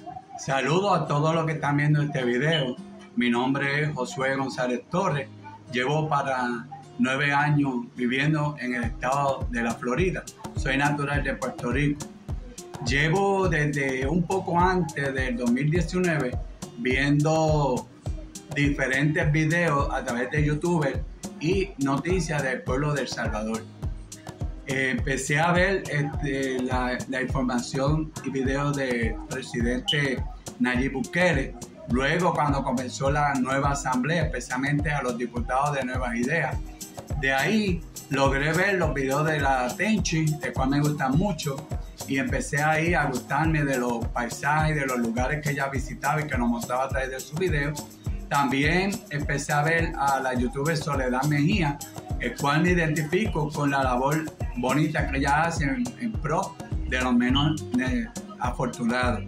Saludos a todos los que están viendo este video. Mi nombre es Josué González Torres. Llevo para 9 años viviendo en el estado de la Florida. Soy natural de Puerto Rico. Llevo desde un poco antes del 2019 viendo diferentes videos a través de YouTube y noticias del pueblo de El Salvador. Empecé a ver la información y videos del presidente Nayib Bukele. Luego, cuando comenzó la nueva asamblea, especialmente a los diputados de Nuevas Ideas. De ahí logré ver los videos de la Tenchi, el cual me gustan mucho, y empecé ahí a gustarme de los paisajes, de los lugares que ella visitaba y que nos mostraba a través de sus videos. También empecé a ver a la youtuber Soledad Mejía, el cual me identifico con la labor bonita que ella hace en pro de los menos afortunados.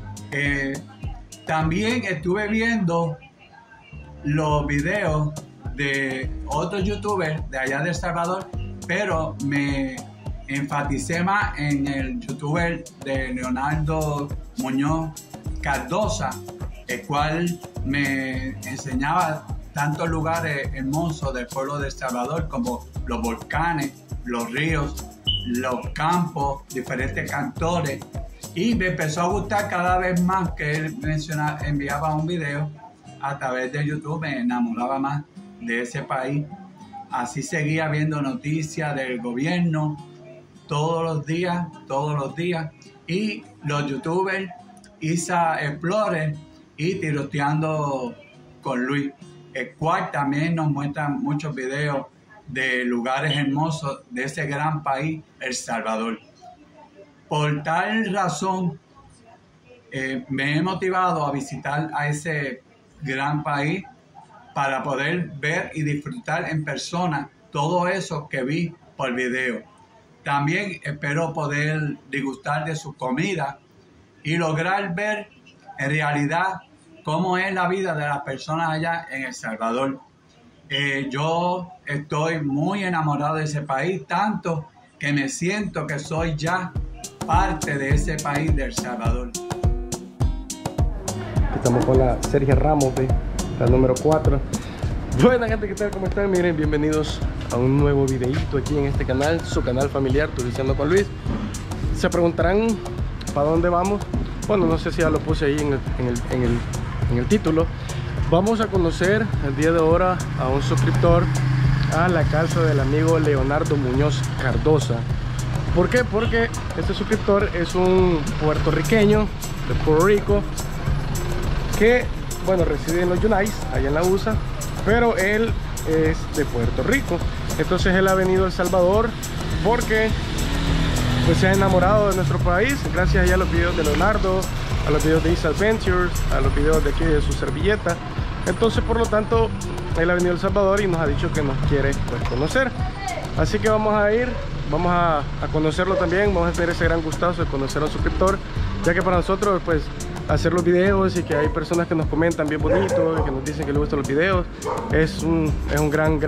También estuve viendo los videos de otros youtubers de allá de El Salvador, pero me enfaticé más en el youtuber de Leonardo Muñoz Cardosa, el cual me enseñaba tantos lugares hermosos del pueblo de El Salvador como los volcanes, los ríos, los campos, diferentes cantores, y me empezó a gustar cada vez más que él enviaba un video a través de YouTube. Me enamoraba más de ese país. Así seguía viendo noticias del gobierno todos los días, y los youtubers Isa Explorer y Tiroteando con Luis, el cual también nos muestra muchos videos de lugares hermosos de ese gran país, El Salvador. Por tal razón, me he motivado a visitar a ese gran país para poder ver y disfrutar en persona todo eso que vi por video. También espero poder degustar de su comida y lograr ver en realidad cómo es la vida de las personas allá en El Salvador. Yo estoy muy enamorado de ese país, tanto que me siento que soy ya parte de ese país de El Salvador. Estamos con la Sergio Ramos, la número 4. Buena gente, ¿qué tal? ¿Cómo están? Miren, bienvenidos a un nuevo videito aquí en este canal, su canal familiar, Turisteando con Luis. Se preguntarán ¿para dónde vamos? Bueno, no sé si ya lo puse ahí en el título. Vamos a conocer el día de ahora a un suscriptor a la casa del amigo Leonardo Muñoz Cardosa. ¿Por qué? Porque este suscriptor es un puertorriqueño de Puerto Rico que, bueno, reside en los United, allá en la USA, pero él es de Puerto Rico. Entonces él ha venido a El Salvador porque pues se ha enamorado de nuestro país gracias a los videos de Leonardo, a los videos de Isa Adventures, a los videos de aquí de su servilleta. Entonces, por lo tanto, él ha venido a El Salvador y nos ha dicho que nos quiere pues conocer. Así que vamos a ir, vamos a conocerlo también, vamos a tener ese gran gustazo de conocer a un suscriptor, ya que para nosotros pues hacer los videos y que hay personas que nos comentan bien bonito, que nos dicen que les gustan los videos, es un gran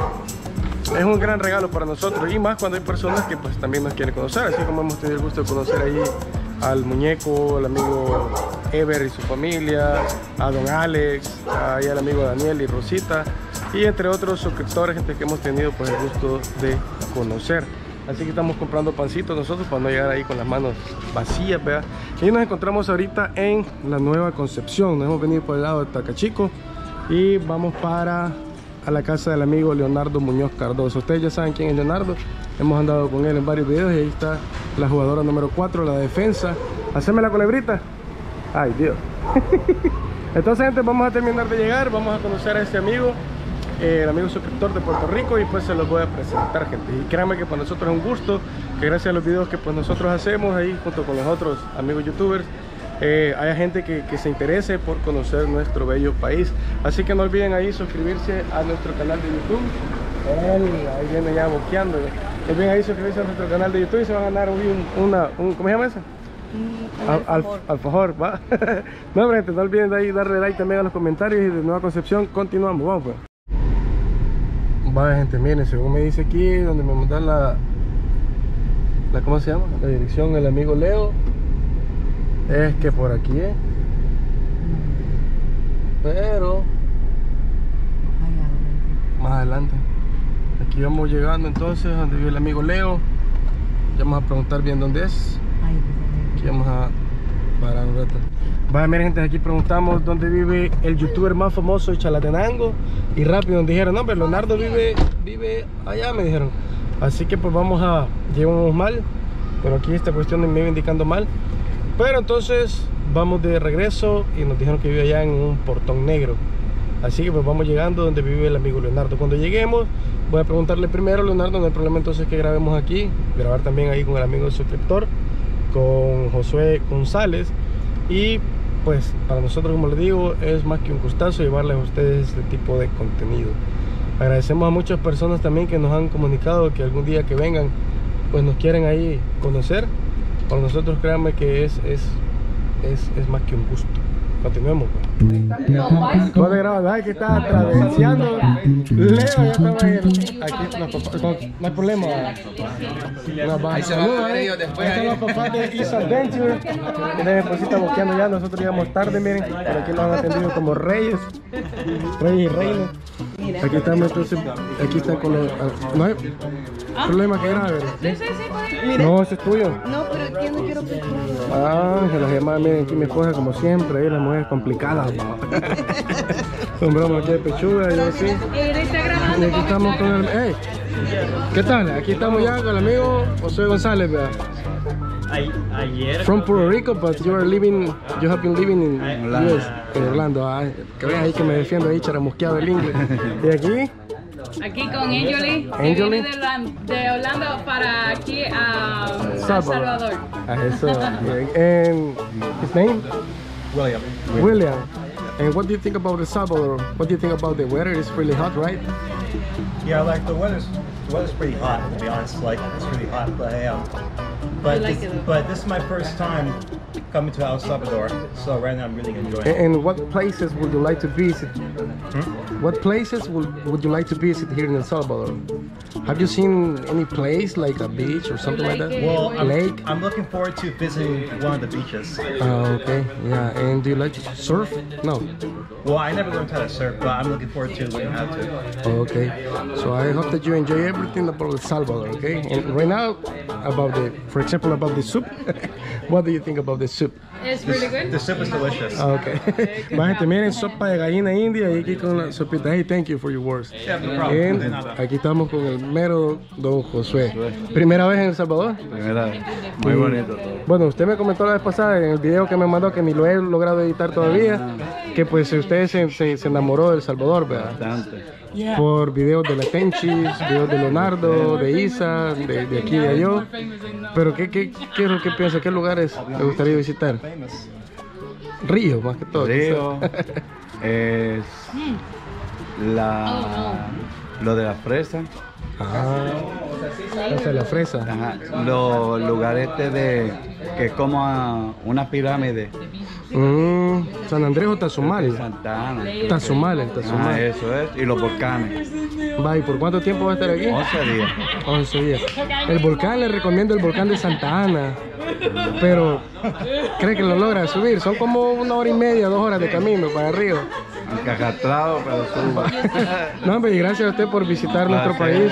regalo para nosotros, y más cuando hay personas que pues también nos quieren conocer, así como hemos tenido el gusto de conocer ahí al muñeco, al amigo Ever y su familia, a don Alex, ahí al amigo Daniel y Rosita, y entre otros suscriptores, gente que hemos tenido pues el gusto de conocer. Así que estamos comprando pancitos nosotros para no llegar ahí con las manos vacías, ¿verdad? Y nos encontramos ahorita en la Nueva Concepción. Nos hemos venido por el lado de Tacachico y vamos para a la casa del amigo Leonardo Muñoz Cardoso. Ustedes ya saben quién es Leonardo, hemos andado con él en varios videos, y ahí está la jugadora número 4, la defensa. Haceme la culebrita. Ay, Dios. Entonces, gente, vamos a terminar de llegar, vamos a conocer a este amigo, el amigo suscriptor de Puerto Rico, y pues se los voy a presentar, gente. Y créanme que para nosotros es un gusto, que gracias a los videos que pues nosotros hacemos ahí junto con los otros amigos youtubers, haya gente que se interese por conocer nuestro bello país. Así que no olviden ahí suscribirse a nuestro canal de YouTube. Ahí viene ya boqueando. No olviden ahí suscribirse a nuestro canal de YouTube y se van a ganar ¿cómo se llama eso? Alfajor, va. No, gente, no olviden de ahí darle like también a los comentarios, y de Nueva Concepción continuamos, vamos pues. Vale, gente, miren, según me dice aquí, donde me mandan ¿cómo se llama? La dirección, el amigo Leo. es que por aquí, pero más adelante. Aquí vamos llegando entonces donde vive el amigo Leo. Ya vamos a preguntar bien dónde es. Aquí vamos a parar un rato. Vaya, miren gente, aquí preguntamos dónde vive el youtuber más famoso de Chalatenango. Y rápido nos dijeron, no, pero Leonardo vive allá, me dijeron. Así que pues llegamos mal. Pero aquí esta cuestión me iba indicando mal. Pero entonces vamos de regreso y nos dijeron que vive allá en un portón negro. Así que pues vamos llegando donde vive el amigo Leonardo. Cuando lleguemos voy a preguntarle primero a Leonardo, no hay problema entonces que grabemos aquí. Grabar también ahí con el amigo suscriptor, con Josué González. Y pues para nosotros, como les digo, es más que un gustazo llevarles a ustedes este tipo de contenido. Agradecemos a muchas personas también que nos han comunicado que algún día que vengan pues nos quieren ahí conocer. Para nosotros, créanme que es más que un gusto. Continuemos. ¿Cómo te grabas? Ay, que está atravesando. Leo ya estaba ahí. Aquí no hay problema. Ahí se van a ver ellos después. Ahí están los papás de Is Adventure. Miren, mi esposita boqueando ya. nosotros llegamos tarde, miren. Pero aquí nos han atendido como reyes y reinas. Aquí estamos entonces. Aquí están con los. No hay problema que grabe. No, ese es tuyo. No, pero yo no quiero pescar. Se las llamadas, miren aquí mi esposa como siempre, ahí las mujeres complicadas. Compramos aquí de pechuga y así. Y aquí estamos con el... Hey, ¿qué tal? Aquí estamos ya con el amigo Josué González, ¿verdad? From Puerto Rico, but you have been living in US, en Orlando. Que vean ahí que me defiendo ahí, charamusqueado el inglés. ¿Y aquí? Aquí con Angeli, que viene de Orlando para aquí a Salvador. Eso. And his name? William. And what do you think about El Salvador? What do you think about the weather? It's really hot, right? Yeah, like the weather's pretty hot, to be honest. Like it's really hot, but this is my first time coming to El Salvador, so right now I'm really enjoying it. And what places would you like to visit? What places would you like to visit here in El Salvador? Have you seen any place like a beach or something like that? Well, a lake? I'm looking forward to visiting one of the beaches. Okay, yeah. And do you like to surf? No. Well, I never learned how to surf, but I'm looking forward to learning how to. Okay, so I hope that you enjoy everything about El Salvador, okay? And right now, for example, about the soup, what do you think about the soup? It's really good. The soup is delicious. Okay. Gente, miren, sopa de gallina india y aquí con la sopita. Hey, thank you for your words. Yeah, no problem. And aquí estamos con el mero don Josué. ¿Primera vez en El Salvador? Primera vez. Muy bonito todo. Bueno, usted me comentó la vez pasada en el video que me mandó, que ni lo he logrado editar todavía, que pues usted se enamoró de El Salvador, ¿verdad? Bastante. Por videos de la Tenchis, videos de Leonardo, de Isa, de aquí de allá. Pero ¿qué es lo que piensa? ¿Qué lugares le gustaría visitar? Río, más que todo. Río es lo de la fresa. Casa de la Fresa. Ajá. Los lugares que es como una pirámide. San Andrés o Tazumali. Santa Ana. Tazumali. Eso es. Y los volcanes. Va, ¿y por cuánto tiempo va a estar aquí? 11 días. 11 días. El volcán, le recomiendo el volcán de Santa Ana. Pero, ¿cree que lo logra subir? Son como 1 hora y media, 2 horas de camino para arriba. Encajatrado, pero suba. No, hombre, y gracias a usted por visitar nuestro país.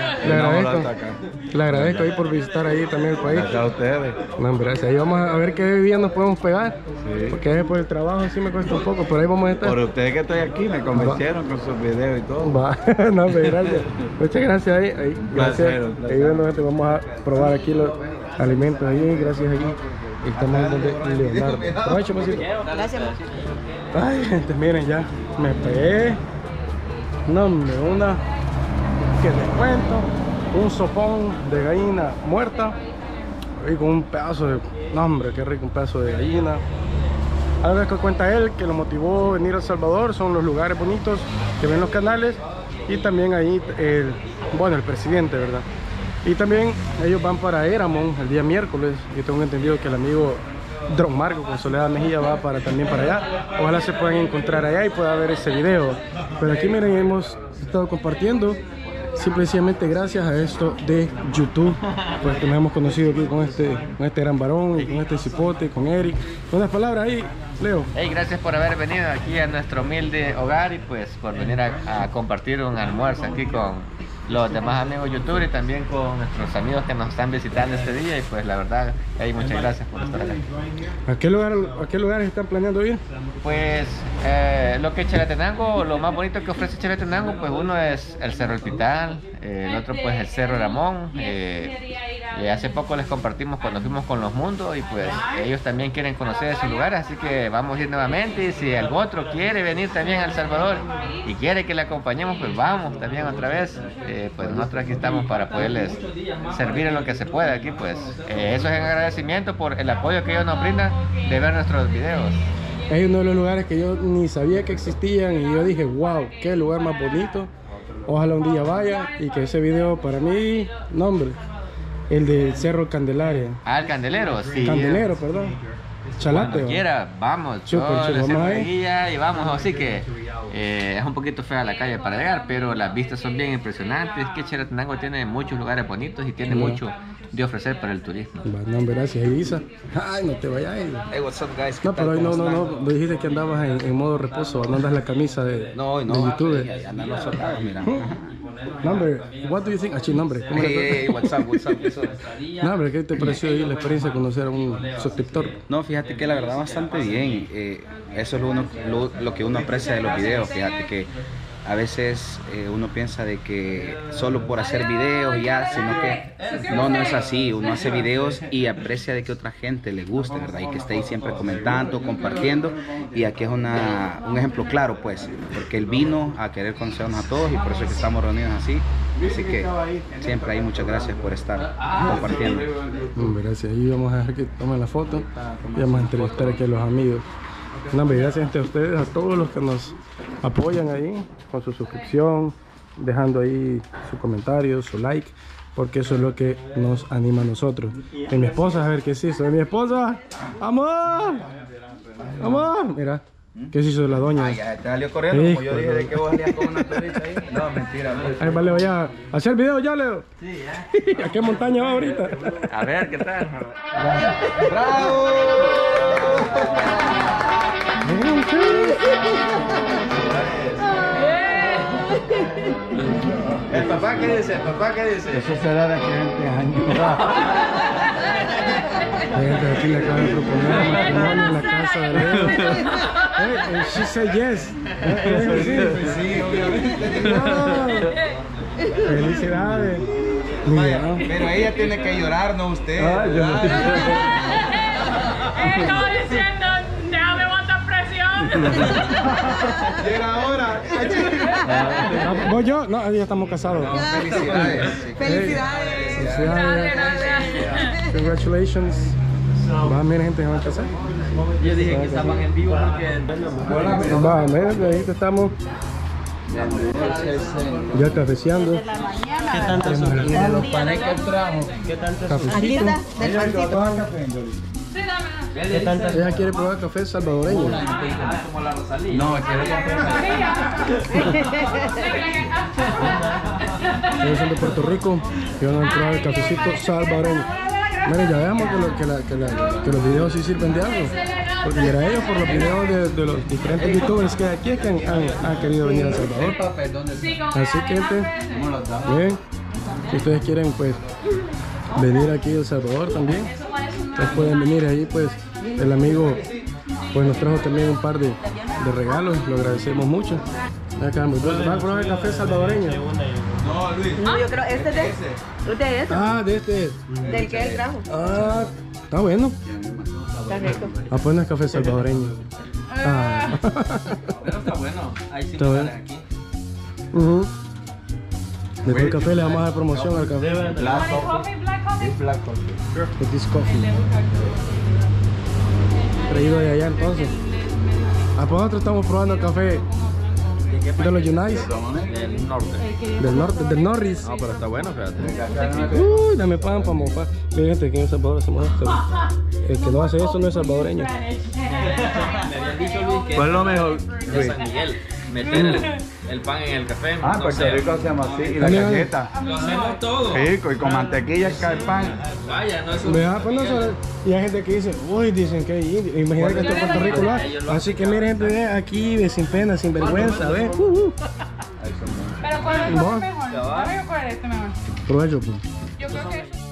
Le agradezco ahí por visitar ahí también el país. Gracias a ustedes. No, hombre, gracias. Ahí vamos a ver qué día nos podemos pegar. Sí. Porque por el trabajo sí me cuesta un poco, pero ahí vamos a estar. Por ustedes que estoy aquí me convencieron con sus videos y todo. Va. No, hombre, gracias. Muchas gracias ahí. Gracias. Ahí bueno, gente, vamos a probar aquí los alimentos ahí. Gracias aquí. Estamos donde Leonardo. Aprovecho, pasito. Gracias. Ay, gente, miren ya. Me pegué. No, una que les cuento. Un sopón de gallina muerta. Y con un pedazo de... No, hombre, qué rico, un pedazo de gallina. Algo que cuenta él, que lo motivó a venir a El Salvador, son los lugares bonitos que ven los canales. Y también ahí, el presidente, ¿verdad? Y también ellos van para Eramon el día miércoles. Yo tengo entendido que el amigo Don Marco con Soledad Mejía va también para allá. Ojalá se puedan encontrar allá y pueda ver ese video. Pero aquí miren, hemos estado compartiendo simplemente gracias a esto de YouTube, pues que nos hemos conocido aquí con este gran varón y con este cipote, con Eric. Unas palabras ahí, Leo. Hey, gracias por haber venido aquí a nuestro humilde hogar y pues por venir a compartir un almuerzo aquí con los demás amigos youtubers y también con nuestros amigos que nos están visitando este día y pues la verdad, hey, muchas gracias por estar acá. ¿A qué lugares están planeando ir? Pues lo que Chalatenango, lo más bonito que ofrece Chalatenango, pues uno es el Cerro El Pital, el otro pues el Cerro Ramón. Hace poco les compartimos cuando fuimos con los mundos y pues ellos también quieren conocer esos lugares, así que vamos a ir nuevamente y si algún otro quiere venir también a El Salvador y quiere que le acompañemos, pues vamos también otra vez. Pues nosotros aquí estamos para poderles servir en lo que se pueda aquí, pues eso es en agradecimiento por el apoyo que ellos nos brindan de ver nuestros videos. Es uno de los lugares que yo ni sabía que existían y yo dije, wow, qué lugar más bonito. Ojalá un día vaya y que ese video para mí, nombre, el del Cerro Candelaria. Ah, el Candelero, sí. Candelero, perdón. Chalate. Cuando quiera, vamos. Vamos guía y vamos, así que es un poquito fea la calle para llegar, pero las vistas son bien impresionantes. Es que Chalatenango tiene muchos lugares bonitos y tiene mucho de ofrecer para el turismo. No, gracias, Elisa. Ay, no te vayas. Hey, what's up, guys? No, pero hoy no, dijiste que andabas en modo reposo, no andas la camisa de YouTube. Andamos soldados, mira. Number, what do you think? Nombre. Hey, what's up? Nombre, ¿qué te pareció ahí la experiencia de conocer a un suscriptor? No, fíjate que la verdad bastante bien. Eso es lo que uno aprecia de los videos. Fíjate que a veces uno piensa de que solo por hacer videos ya, sino que no es así. Uno hace videos y aprecia de que otra gente le guste, ¿verdad? Y que esté ahí siempre comentando, compartiendo. Y aquí es un ejemplo claro, pues, porque él vino a querer conocernos a todos y por eso es que estamos reunidos así. Así que siempre ahí muchas gracias por estar compartiendo. Gracias. Ahí vamos a dejar que tomen la foto y vamos a entrevistar aquí a los amigos. Gracias a ustedes, a todos los que nos apoyan ahí con su suscripción, dejando ahí su comentario, su like, porque eso es lo que nos anima a nosotros. Y mi esposa, a ver qué se hizo. Mi esposa, amor, mira, qué se hizo de la doña. Ay, ya te salió corriendo, como yo dije de que vos salías con una perrita ahí. No, mentira. Ahí va, Leo, ya. ¿Hacer el video ya, Leo? Sí, ya. ¿A qué montaña va ahorita? A ver, ¿qué tal? ¡Bravo! ¿El papá qué dice? Eso será de aquí a 20 años. Aquí le acaban de proponer matrimonio en la casa de Leo. Hey, she said yes. Sí, obviamente. Felicidades. Pero ella tiene que llorar, no usted. Estaba diciendo, déjame aguantar presión. Llega ahora. ¿Voy yo? No, ya estamos casados. Felicidades. Felicidades. Congratulations. Va, miren, gente, que van a casar. Yo dije que estaban en vivo porque... Va, miren, ahí estamos. Ya cafeceando. ¿Qué tanto son? Los panes que trajo. ¿Qué tanto son? Cafecito. Sí, dame. ¿Qué tanto? Ella quiere probar café salvadoreño. Como la Rosalía. No, Ellos son de Puerto Rico y van a probar el cafecito salvadoreño. Miren, ya veamos que los videos sí sirven de algo. Porque mira, ellos por los videos de los diferentes youtubers que aquí es que han querido venir a El Salvador. Así que, gente, bien, si ustedes quieren pues venir aquí a El Salvador también, pues pueden venir ahí. Pues el amigo pues nos trajo también un par de regalos, lo agradecemos mucho. Acá, ¿van a probar el café salvadoreño? No, Luis. No, yo creo este es de este. Ah, de este. Del que él trajo. Ah, está bueno. Está rico. Ah, pues no es café salvadoreño. Ah. Pero está bueno. Ahí sí Está bueno. aquí. Después del café le vamos a dar promoción al café. Black coffee. With this coffee. Traído de allá entonces. Ah, pues nosotros estamos probando el café de los United. Del norte. Del Norris. No, pero está bueno, fíjate. Uy, dame pan para mofar. Fíjate que en El Salvador hacemos esto. El que no hace eso no es salvadoreño. Me habían dicho, Luis, que ¿Cuál es lo mejor? de San Miguel. Meter el pan en el café. Ah, no Puerto sé. Rico hacemos así. Y la También- galleta. Lo hacemos todo. Rico, y con mantequilla cae el pan. Vaya, no es un... Vea, pues nosotros, y hay gente que dice, uy, dicen que hay indio. Imagínate que en todo Puerto Rico lo hace. Así que miren, gente, ve aquí, de sin pena, sin vergüenza, ve. Pero ¿cuál es Vos. el mejor? ¿Sabe o cuál es este mejor? Provecho, pues. Yo creo que es...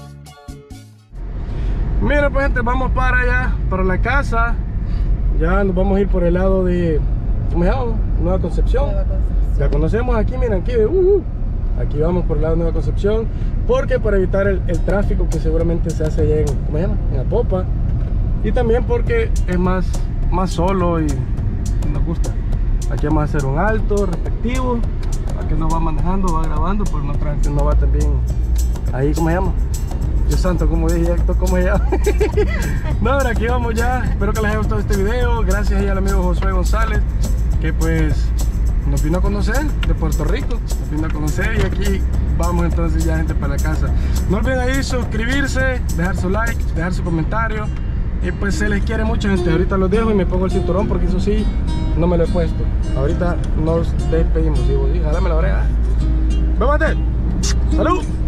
Mira, pues gente, vamos para allá, para la casa. Ya nos vamos a ir por el lado de, ¿cómo se llama? Nueva Concepción. Ya conocemos aquí, miren, aquí, aquí vamos por el lado de Nueva Concepción, porque para evitar el tráfico que seguramente se hace allá en, ¿cómo se llama? En Apopa. Y también porque es más solo y nos gusta. Aquí vamos a hacer un alto respectivo. Aquí nos va manejando, va grabando, pues no va también ahí, ¿cómo se llama? Dios santo, como dije, ¿cómo se llama? No, ahora aquí vamos ya. Espero que les haya gustado este video. Gracias ahí al amigo Josué González, que pues nos vino a conocer de Puerto Rico. Nos vino a conocer y aquí vamos entonces ya, gente, para la casa. No olviden ahí suscribirse, dejar su like, dejar su comentario. Y pues se les quiere mucho, gente. Ahorita los dejo y me pongo el cinturón porque eso sí, no me lo he puesto. Ahorita nos despedimos. Digo, jálame la oreja. ¡Vamos! ¡Salud!